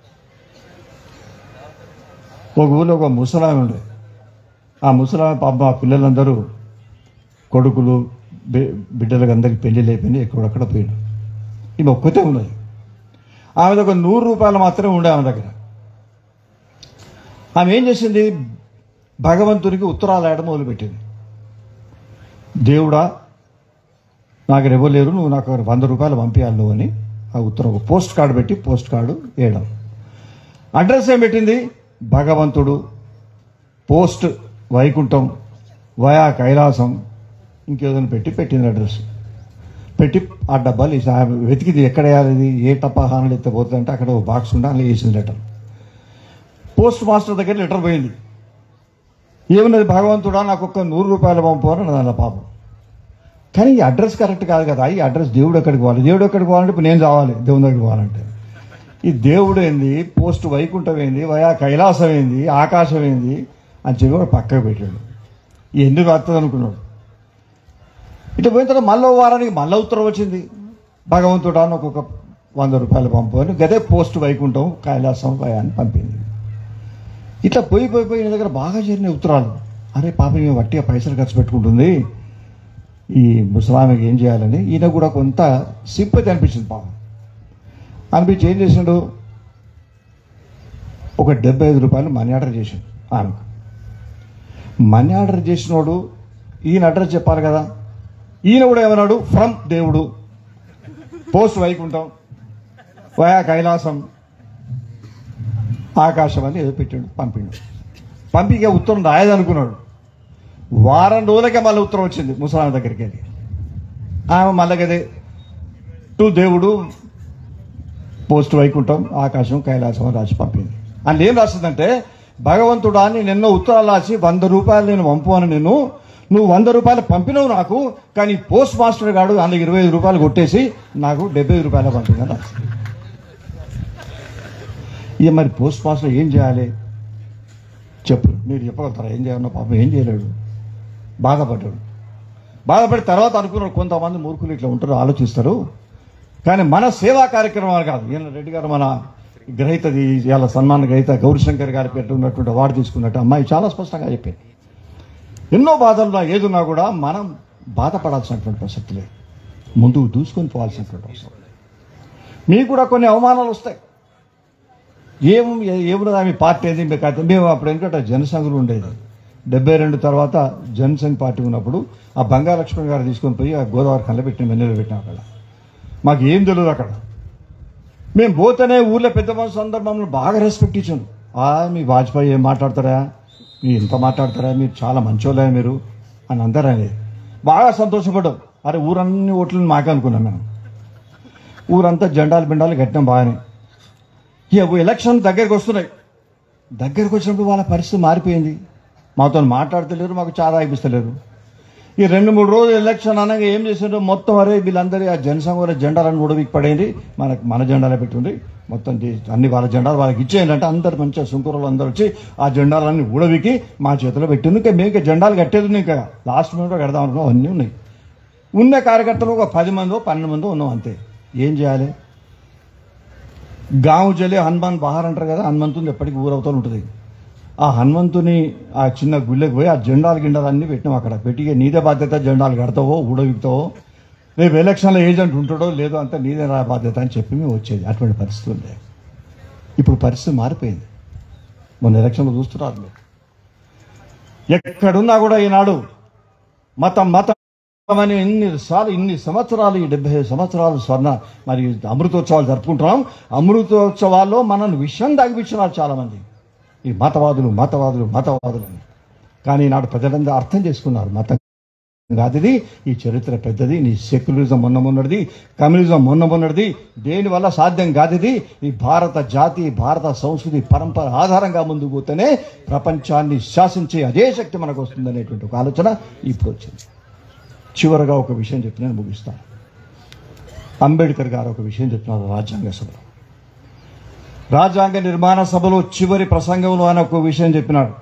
ఒక ఊళ్ళో ఒక ముసలామె ఉండే. ఆ ముసలామె పాప పిల్లలందరూ కొడుకులు బిడ్డలకు అందరికి పెళ్లి లేకపోయింది, ఎక్కడక్కడ పోయినారు. ఈమె ఒక్కతే ఉన్నది. ఆమె దగ్గర 100 రూపాయలు మాత్రమే ఉండే ఆమె దగ్గర. ఆమె ఏం చేసింది, భగవంతునికి ఉత్తరాలు వేయడం మొదలుపెట్టింది. దేవుడా నాకు ఇవ్వలేరు, నువ్వు నాకు 100 రూపాయలు పంపించాలి నువ్వు అని ఆ ఉత్తరం పోస్ట్ కార్డు పెట్టి పోస్ట్ కార్డు వేయడం. అడ్రస్ ఏం పెట్టింది, భగవంతుడు, పోస్ట్ వైకుంఠం, వయా కైలాసం, ఇంకేదైనా పెట్టింది అడ్రస్ పెట్టి ఆ డబ్బాలు వేసి వెతికింది. ఎక్కడ వేయాలి, ఏ టపాహానాలు ఎత్తపోతుందంటే అక్కడ ఒక బాక్స్ ఉంటే అందులో వేసింది లెటర్. పోస్ట్ మాస్టర్ దగ్గర లెటర్ పోయింది. ఏమన్నది, భగవంతుడా నాకు ఒక్క 100 రూపాయలు పంపు అని అలా పాపం. కానీ ఈ అడ్రస్ కరెక్ట్ కాదు కదా, ఈ అడ్రస్ దేవుడు ఎక్కడికి పోవాలి, దేవుడు ఎక్కడికి పోవాలంటే ఇప్పుడు నేను రావాలి దేవుని దగ్గరికి పోవాలంటే. ఈ దేవుడు ఏంది, పోస్ట్ వైకుంఠం ఏంది, వయా కైలాసం ఏంది, ఆకాశం ఏంది అని చెప్పి వాడు పక్కకు పెట్టాడు. ఎందుకు వస్తుంది అనుకున్నాడు. ఇట్లా పోయిన తర్వాత మళ్ళీ వారానికి మళ్ళీ ఉత్తరం వచ్చింది, భగవంతుడా నాకు ఒక 100 రూపాయలు పంపు అని. గదే పోస్ట్ వైకుంఠం కైలాసం వయా అని పంపింది. ఇట్లా పోయి ఈయన దగ్గర బాగా చేరిన ఉత్తరాలు. అరే పాప ఈమె వట్టిగా పైసలు ఖర్చు పెట్టుకుంటుంది, ఈ ముసలామెకి ఏం చేయాలని ఈయన కూడా కొంత సింపతి అనిపించింది. పాపం అనిపించి ఏం చేసిండు, ఒక 75 రూపాయలు మనీ ఆర్డర్ చేసిండు ఆమెకు. మనీ ఆర్డర్ చేసినోడు ఈయన అడ్రస్ చెప్పాలి కదా. ఈయన కూడా ఏమన్నాడు, ఫ్రమ్ దేవుడు, పోస్ట్ వైకుంఠం, వయా కైలాసం, ఆకాశం అని ఏదో పెట్టాడు, పంపిండు. పంపిక ఉత్తరం రాయదనుకున్నాడు. వారం రోజులకే మళ్ళీ ఉత్తరం వచ్చింది ముసలామె దగ్గరికి వెళ్ళి. ఆమె మళ్ళీ కదే టు దేవుడు, పోస్ట్ వైకుంఠం, ఆకాశం, కైలాసం అని రాసి పంపింది. అందులో ఏం రాసిందంటే, భగవంతుడా నేను ఎన్నో ఉత్తరాలు రాసి 100 రూపాయలు నేను పంపు అని నువ్వు 100 రూపాయలు పంపినవు నాకు, కానీ పోస్ట్ మాస్టర్ గాడు అందులో 25 రూపాయలు కొట్టేసి నాకు 75 రూపాయలు పంపిందని రాసింది. ఇక మరి పోస్ట్ మాస్టర్ ఏం చేయాలి చెప్పు, మీరు చెప్పగలుగుతారా ఏం చేయాలన్నా. పాపం ఏం చేయలేడు, బాధపడ్డాడు. బాధపడి తర్వాత అనుకున్నాడు, కొంతమంది మూర్ఖులు ఇట్లా ఉంటారు, ఆలోచిస్తారు. కానీ మన సేవా కార్యక్రమాలు కాదు. ఈయన రెడ్డి గారు మన గ్రహీతది, ఇవాళ సన్మాన గ్రహీత గౌరీశంకర్ గారి పేరు ఉన్నటువంటి అవార్డు తీసుకున్నట్టు అమ్మాయి చాలా స్పష్టంగా చెప్పింది. ఎన్నో బాధల్లో ఏదున్నా కూడా మనం బాధపడాల్సినటువంటి ప్రసక్తి లేదు, ముందుకు దూసుకొని పోవాల్సినటువంటి అవసరం. మీకు కూడా కొన్ని అవమానాలు వస్తాయి. ఏమున్నది ఆమె పార్టీ ఏది మీకు అయితే. మేము అప్పుడు ఎందుకంటే జనసంఘులు ఉండేది, 72 తర్వాత జనసంఘ్ పార్టీ ఉన్నప్పుడు ఆ బంగాలక్ష్మణ్ గారు తీసుకొని పోయి ఆ గోదావరి కళ్ళ పెట్టిన వెన్నెలు పెట్టినాం. అక్కడ మాకు ఏం తెలియదు. అక్కడ మేము పోతేనే ఊర్లో పెద్ద మనుషుల సందర్భంలో బాగా రెస్పెక్ట్ ఇచ్చాను. మీ వాజ్పేయి ఏం మాట్లాడతారా, మీరు ఎంత మాట్లాడతారా, మీరు చాలా మంచోళ్ళే మీరు అని అందరూ అనేది బాగా సంతోషపడ్డాం. అరే ఊరన్నీ ఓట్లను మాకే అనుకున్నాం మేము. ఊరంతా జెండాలు బిండాలు కట్టినాం బాగానే. ఇక ఎలక్షన్ దగ్గరికి వస్తున్నాయి. దగ్గరికి వచ్చినప్పుడు వాళ్ళ పరిస్థితి మారిపోయింది. మాతో మాట్లాడతలేరు, మాకు చాలా అయిపిస్తలేరు. ఈ 2-3 రోజులు ఎలక్షన్ అనగా ఏం చేసిండ్రు, మొత్తం అరే వీళ్ళందరూ ఆ జనసంఘంలో జెండాలను ఉడవికి పడేయండి, మన జెండాలే పెట్టుండి, మొత్తం అన్ని వాళ్ళ జెండాలు వాళ్ళకి ఇచ్చేయండి అంటే అందరు మంచిగా సుంకూరులు అందరూ వచ్చి ఆ జెండాలన్నీ ఉడవికి మా చేతిలో పెట్టింది. ఇంకా మేము జెండాలు కట్టేది ఉన్నాయి. ఇంకా లాస్ట్ మినిట్లో కడదాం అనుకున్నాం. అన్నీ ఉన్నాయి. ఉన్న కార్యకర్తలు ఒక 10 మందో 12 మందో ఉన్నాం అంతే. ఏం చేయాలి, గావు జలే హనుమాన్ బహార్ అంటారు కదా, హనుమంతుంది ఎప్పటికీ ఊరవుతూ ఉంటుంది. ఆ హనుమంతుని ఆ చిన్న గుళ్ళకి పోయి ఆ జెండాలు గిండాలు అన్నీ పెట్టినాం అక్కడ పెట్టి నీదే బాధ్యత, జెండాలు కడతావో ఊడవిగుతావో, రేపు ఎలక్షన్లో ఏజెంట్ ఉంటాడో లేదో అంతా నీదే రా బాధ్యత అని చెప్పి మేము వచ్చేది. అటువంటి పరిస్థితి ఉంది. ఇప్పుడు పరిస్థితి మారిపోయింది. మొన్న ఎలక్షన్లో చూస్తున్నారు మీరు. ఎక్కడున్నా కూడా ఈనాడు మతం మతం అని ఇన్ని సంవత్సరాలు, ఈ 75 సంవత్సరాలు మరి అమృతోత్సవాలు జరుపుకుంటున్నాం. అమృతోత్సవాల్లో మనల్ని విషయం దాగిపించినారు చాలామంది, ఈ మతవాదులు మతవాదులు మతవాదులు అని. కానీ ఈనాడు ప్రజలందరూ అర్థం చేసుకున్నారు, మతం కాదిది, ఈ చరిత్ర పెద్దది, నీ సెక్యులరిజం మొన్నది, కమ్యూనిజం మొన్నది, దేనివల్ల సాధ్యం కాదిది. ఈ భారత జాతి, భారత సంస్కృతి పరంపర ఆధారంగా ముందుకు పోతేనే ప్రపంచాన్ని శాసించే అదే శక్తి మనకు వస్తుందనేటువంటి ఒక ఆలోచన ఇప్పుడు వచ్చింది. చివరగా ఒక విషయం చెప్పి నేను ముగిస్తాను. అంబేద్కర్ గారు ఒక విషయం చెప్తున్నారు రాజ్యాంగ సభలో. రాజ్యాంగ నిర్మాణ సభలో చివరి ప్రసంగంలో ఆయన ఒక విషయం చెప్పినాడు.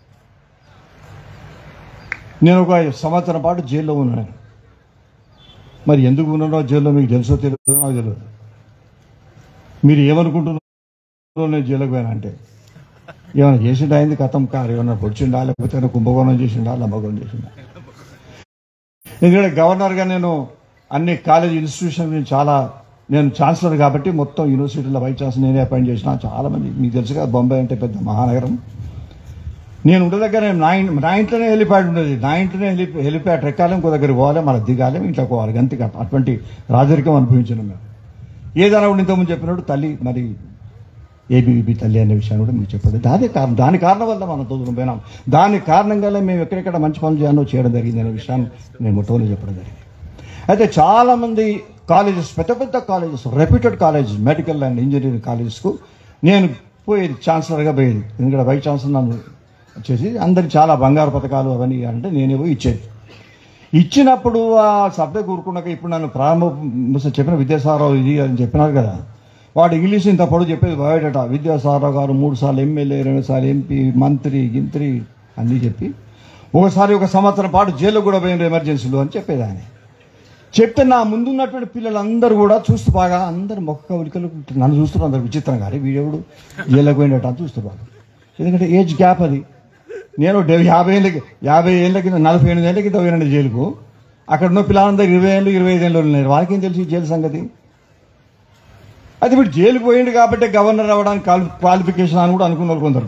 నేను ఒక సంవత్సరం పాటు జైల్లో ఉన్నాను. మరి ఎందుకు ఉన్నానో జైల్లో మీకు తెలుసో తెలియదు, నాకు తెలియదు. మీరు ఏమనుకుంటున్నారో నేను జైలుకు పోయినా అంటే ఏమైనా చేసిండా అయింది కథం కారు, ఏమన్నా పొడిచిండా, లేకపోతే కుంభకోణం చేసిండా, లంబకోణం చేసిండా. ఎందుకంటే గవర్నర్గా నేను అన్ని కాలేజ్ ఇన్స్టిట్యూషన్ నేను ఛాన్సలర్ కాబట్టి మొత్తం యూనివర్సిటీలో వైస్ ఛాన్సలర్ నేనే అపాయింట్ చేసిన. చాలామంది మీకు తెలుసుగా, బొంబాయి అంటే పెద్ద మహానగరం. నేను ఉండే దగ్గర నా ఇంట్లోనే హెలిప్యాడ్ ఉండేది. నా ఇంట్లోనే హెలిప్యాడ్ ఎక్కాలి, ఇంకో దగ్గరికి పోవాలి, మళ్ళీ దిగాలి, ఇంట్లో పోవాలి. గంతగా అటువంటి రాజరికం అనుభవించినాం మేము. ఏదైనా కూడా ఇంతకుముందు చెప్పినట్టు తల్లి, మరి ఏబీవీపీ తల్లి అనే విషయాన్ని కూడా మీకు చెప్పండి. దాని కారణం వల్ల మనం తోదుకుని పోయినాం. దాని కారణంగా మేము ఎక్కడెక్కడ మంచి పనులు చేయడం జరిగింది అనే విషయాన్ని నేను మొట్టమొదటి చెప్పడం జరిగింది. అయితే చాలామంది కాలేజెస్, పెద్ద పెద్ద colleges, reputed colleges, medical and engineering కాలేజెస్కు నేను పోయేది, ఛాన్సలర్గా పోయేది. ఎందుకంటే వైస్ ఛాన్సలర్ నన్ను వచ్చేసి అందరికి చాలా బంగారు పథకాలు అవన్నీ అంటే నేనే పోయి ఇచ్చేది. ఇచ్చినప్పుడు ఆ సబ్జెక్ట్ కూరుకున్నాక ఇప్పుడు నన్ను చెప్పిన విద్యాసాగరరావు ఇది అని చెప్పినారు కదా, వాడు ఇంగ్లీష్ ఇంత పొడవు చెప్పేది బయోడేటా. విద్యాసాగరరావు గారు 3 సార్లు ఎమ్మెల్యే, 2 సార్లు ఎంపీ, మంత్రి గింత్రి అన్నీ చెప్పి ఒకసారి ఒక సంవత్సరం పాటు జైల్లో కూడా పోయిన ఎమర్జెన్సీలో అని చెప్పేది ఆయన. చెప్తే నా ముందున్నటువంటి పిల్లలందరూ కూడా చూస్తూ బాగా అందరు మొక్క ఉలికలు నన్ను చూస్తున్నారు, అందరు విచిత్రంగా, అరే వీడెవడు జైల్లోకి పోయినట్టు అని చూస్తున్నారు. ఎందుకంటే ఏజ్ గ్యాప్ అది. నేను 50 ఏళ్ళ కింద 48 ఏళ్ళ కింద పోయినండి జైలుకు. అక్కడ ఉన్న పిల్లలందరూ 20 ఏళ్ళు 25 ఏళ్ళు ఉన్నారు. వాళ్ళకేం తెలిసి జైలు సంగతి. అది ఇప్పుడు జైలుకు పోయింది కాబట్టి గవర్నర్ అవ్వడానికి క్వాలిఫికేషన్ అని కూడా అనుకున్నారు కొందరు.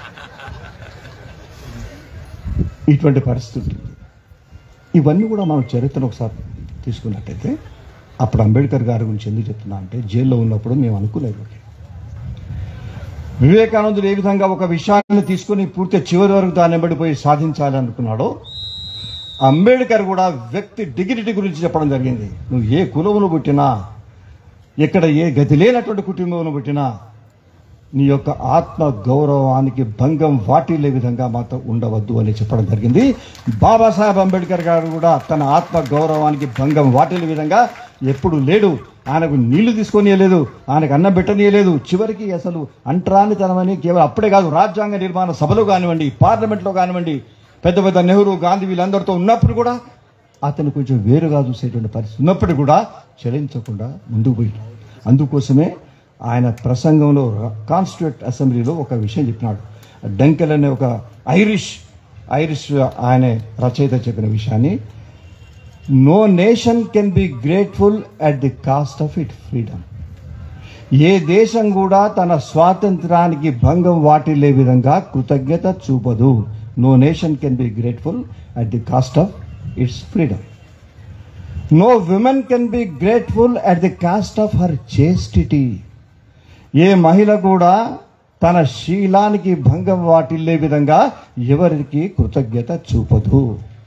ఇటువంటి పరిస్థితి. ఇవన్నీ కూడా మనం చరిత్రను ఒకసారి తీసుకున్నట్టయితే అప్పుడు అంబేద్కర్ గారి గురించి ఎందుకు చెప్తున్నా అంటే, జైల్లో ఉన్నప్పుడు మేము అనుకోలేదు. వివేకానందుడు ఏ విధంగా ఒక విషయాన్ని తీసుకుని పూర్తి చివరి వరకు దాన్ని వెంబడిపోయి సాధించాలి అనుకున్నాడో, అంబేద్కర్ కూడా వ్యక్తి డిగ్నిటీ గురించి చెప్పడం జరిగింది. నువ్వు ఏ కులంలో పుట్టినా, ఎక్కడ ఏ గతి లేనటువంటి కుటుంబంలో పుట్టినా, నీ యొక్క ఆత్మ గౌరవానికి భంగం వాటిల్లే విధంగా మాత్రం ఉండవద్దు అని చెప్పడం జరిగింది. బాబాసాహెబ్ అంబేద్కర్ గారు కూడా తన ఆత్మ గౌరవానికి భంగం వాటిల్లే విధంగా ఎప్పుడు లేడు. ఆయనకు నీళ్లు తీసుకొనియలేదు, ఆయనకు అన్నం పెట్టనీయలేదు. చివరికి అసలు అంటరానితనమని కేవలం అప్పుడే కాదు, రాజ్యాంగ నిర్మాణ సభలో కానివ్వండి, పార్లమెంట్లో కానివ్వండి, పెద్ద పెద్ద నెహ్రూ, గాంధీ వీళ్ళందరితో ఉన్నప్పుడు కూడా అతను కొంచెం వేరుగా చూసేటువంటి పరిస్థితి ఉన్నప్పటికీ కూడా చలించకుండా ముందుకు పోయాడు. అందుకోసమే ఆయన ప్రసంగంలో కాన్స్టిట్యూట్ అసెంబ్లీలో ఒక విషయం చెప్పినాడు. డంకెల్ అనే ఒక ఐరిష్ ఆయన రచయిత చెప్పిన విషయాన్ని, no nation can be grateful at the cost of it freedom. ఏ దేశం కూడా తన స్వాతంత్రానికి భంగం వాటిల్లే విధంగా కృతజ్ఞత చూపదు. No nation can be grateful at the cost of its freedom. No women can be grateful at the cost of her chastity. ఏ మహిళ కూడా తన శీలానికి భంగం వాటిల్లే విధంగా ఎవరికి కృతజ్ఞత చూపదు.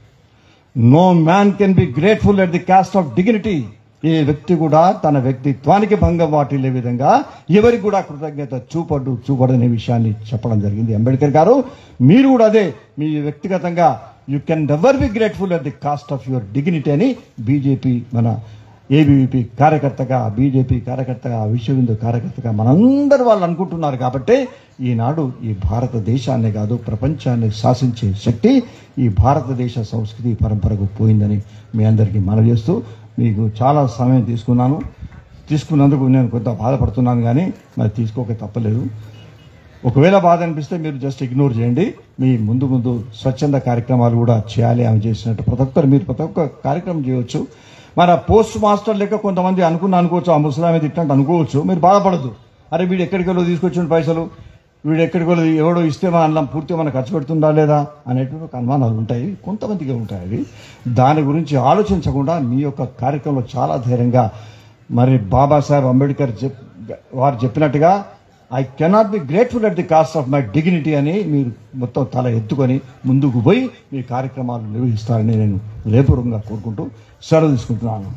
No man can be grateful at the cost of dignity. ఏ వ్యక్తి కూడా తన వ్యక్తిత్వానికి భంగం వాటిల్లే విధంగా ఎవరికి కూడా కృతజ్ఞత చూపడనే విషయాన్ని చెప్పడం జరిగింది అంబేద్కర్ గారు. మీరు కూడా అదే, మీ వ్యక్తిగతంగా you can never be grateful at the cost of your dignity అని బీజేపీ, మన ఏబీవీపీ కార్యకర్తగా, బీజేపీ కార్యకర్తగా, విశ్వ హిందూ కార్యకర్తగా మనందరూ వాళ్ళు అనుకుంటున్నారు. కాబట్టి ఈనాడు ఈ భారతదేశాన్ని కాదు ప్రపంచాన్ని శాసించే శక్తి ఈ భారతదేశ సంస్కృతి పరంపరకు పోయిందని మీ అందరికీ మనవి చేస్తూ, మీకు చాలా సమయం తీసుకున్నందుకు నేను కొంత బాధపడుతున్నాను, కానీ మరి తీసుకోక తప్పలేదు. ఒకవేళ బాధ అనిపిస్తే మీరు జస్ట్ ఇగ్నోర్ చేయండి. మీ ముందు ముందు స్వచ్ఛంద కార్యక్రమాలు కూడా చేయాలి. ఆమె చేసినట్టు ప్రతి ఒక్క కార్యక్రమం చేయవచ్చు. మన పోస్ట్ మాస్టర్ లెక్క కొంతమంది అనుకోవచ్చు, ఆ ముసలామె తిట్టినట్టు అనుకోవచ్చు. మీరు బాధపడద్దు. అరే వీడు ఎక్కడికి వెళ్ళో తీసుకొచ్చిన పైసలు, వీడు ఎక్కడికి వెళ్ళి ఎవడో ఇస్తే మన అన్నం పూర్తిగా మనకు ఖర్చు పెడుతుందా లేదా అనేటువంటి అనుమానాలు ఉంటాయి, కొంతమందికి ఉంటాయి. అవి దాని గురించి ఆలోచించకుండా మీ యొక్క కార్యక్రమంలో చాలా ధైర్యంగా మరి బాబాసాహెబ్ అంబేద్కర్ వారు చెప్పినట్టుగా I cannot be grateful at the cost of my dignity అని మీరు మొత్తం తల ఎత్తుకొని ముందుకు పోయి మీ కార్యక్రమాలు నిర్వహిస్తారని నేను హృదయపూర్వకంగా కోరుకుంటూ సెలవు తీసుకుంటున్నాను.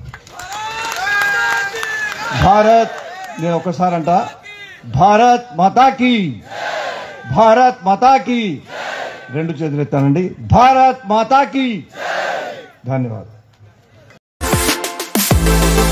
భారత్, నేను ఒకసారి అంట, భారత్ మాతాకి, భారత్ మాతాకి, రెండు చేతులు ఎత్తానండి, భారత్ మాతాకి. ధన్యవాదాలు.